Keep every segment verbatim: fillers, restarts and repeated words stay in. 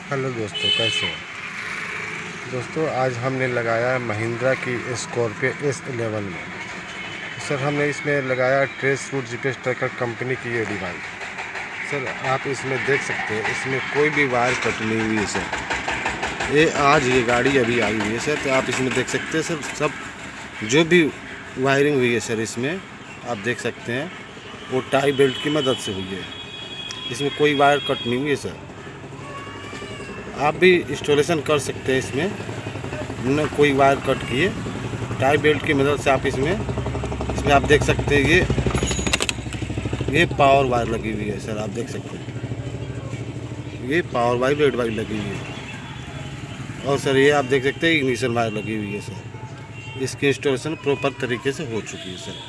Hello दोस्तों, कैसे हो दोस्तों। आज हमने लगाया है महिंद्रा की स्कॉर्पियो एस इलेवन में। सर हमने इसमें लगाया trace route GPS tracker company की ये डिवाइस। सर आप इसमें देख सकते हैं, इसमें कोई भी वायर कट नहीं हुई है सर। ये आज ये गाड़ी अभी आई हुई है सर, तो आप इसमें देख सकते हैं सर, सब जो भी वायरिंग हुई है सर इसमें आप देख सकते हैं वो टाई बेल्ट की मदद से हुई है। इसमें कोई वायर कट नहीं हुई है सर। आप भी इंस्टॉलेशन कर सकते हैं इसमें, न कोई वायर कट किए, टाई बेल्ट की मदद से आप इसमें इसमें आप देख सकते हैं ये ये पावर वायर लगी हुई है सर। आप देख सकते हैं ये पावर वायर रेड वायर लगी हुई है। और सर ये आप देख सकते हैं इग्निशन वायर लगी हुई है सर। इसकी इंस्टॉलेशन प्रॉपर तरीके से हो चुकी है सर।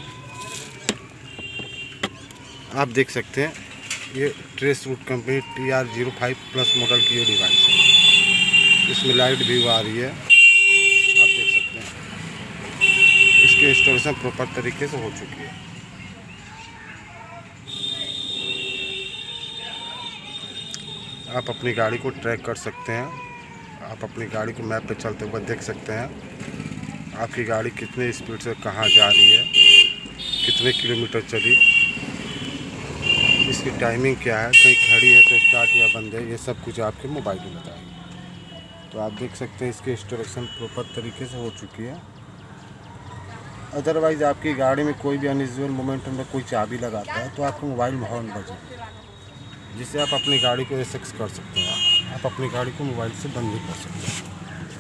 आप देख सकते हैं ये trace route company T R zero five plus model की ये डिवाइस है। इसमें लाइट भी आ रही है, आप देख सकते हैं। इसकी इंस्टॉलेशन प्रॉपर तरीके से हो चुकी है। आप अपनी गाड़ी को ट्रैक कर सकते हैं। आप अपनी गाड़ी को मैप पे चलते हुए देख सकते हैं आपकी गाड़ी कितने स्पीड से कहाँ जा रही है, कितने किलोमीटर चली, इसकी टाइमिंग क्या है, कहीं खड़ी है तो स्टार्ट या बंद है, ये सब कुछ आपके मोबाइल में बताएगी। तो आप देख सकते हैं इसकी इंस्टॉलेशन प्रॉपर तरीके से हो चुकी है। अदरवाइज़ आपकी गाड़ी में कोई भी अनयूजुअल मोमेंट में कोई चाबी लगाता है तो आपका मोबाइल में हॉर्न बजेगा, जिससे आप अपनी गाड़ी को एक्सेस कर सकते हैं। आप अपनी गाड़ी को मोबाइल से बंद भी कर सकते हैं।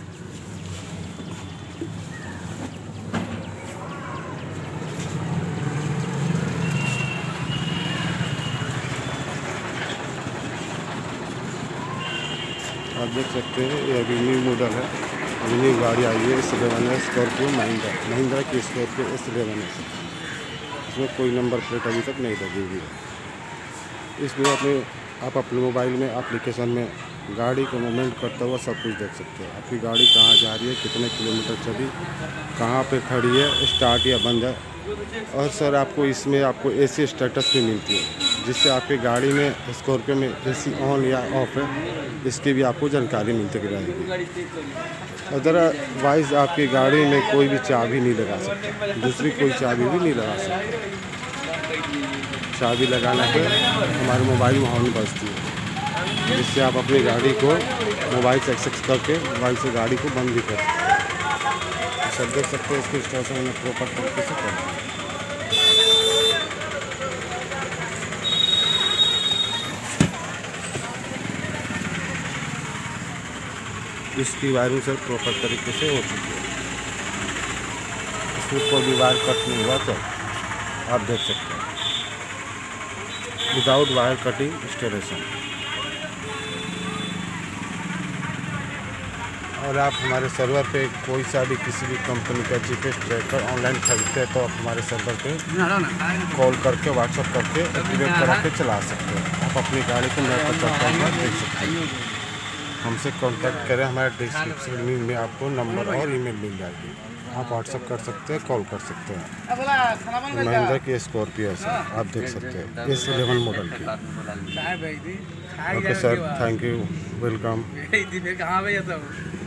आप देख सकते हैं ये अभी न्यू मॉडल है, अभी न्यू गाड़ी आई है एस इलेवन है, स्कॉर्पियो महिंद्रा महिंद्रा की स्कॉर्पियो एस इलेवन है। इसमें कोई नंबर प्लेट अभी तक नहीं लगी हुई है। इसमें अपने आप अपने मोबाइल में एप्लीकेशन में गाड़ी को मूवमेंट करता हुआ सब कुछ देख सकते हैं। आपकी गाड़ी कहाँ जा रही है, कितने किलोमीटर चली, कहाँ पे खड़ी है, स्टार्ट या बंद है। और सर आपको इसमें आपको एसी स्टेटस भी मिलती है, जिससे आपकी गाड़ी में स्कॉर्पियो में एसी ऑन या ऑफ है इसकी भी आपको जानकारी मिलती रहेगी। अदरवाइज़ आपकी गाड़ी में कोई भी चाबी नहीं लगा सकते, दूसरी कोई चाबी भी नहीं लगा सकते। चाबी लगाने पे हमारे मोबाइल में हॉर्न बजती है, जिससे आप अपनी गाड़ी को मोबाइल से एक्सेस करके मोबाइल से गाड़ी को बंद भी कर सकते हैं। सब देख सकते हैं इसकी इंस्टॉलेशन में प्रॉपर तरीके से कर दिया। इसकी वायरिंग सर प्रॉपर तरीके से हो चुकी है। इसमें कोई भी वायर कट नहीं हुआ तो आप देख सकते हैं विदाउट वायर कटिंग इंस्टॉलेशन। और आप हमारे सर्वर पे कोई सा भी किसी भी कंपनी का जीपीएस ट्रैकर ऑनलाइन खरीदते हैं तो आप हमारे सर्वर पे कॉल करके व्हाट्सएप करके एक्टिवेट करा के चला सकते हैं। आप अपनी गाड़ी को मैप पर चलता हुआ देख सकते हैं। हमसे कांटेक्ट करें, हमारे डिस्क्रिप्शन में आपको नंबर और ईमेल मिल जाएगी। आप व्हाट्सएप कर सकते हैं, कॉल कर सकते हैं। महिंद्रा की स्कॉर्पियो है, आप देख सकते हैं एस इलेवन मॉडल की। Okay sir, thank you, welcome.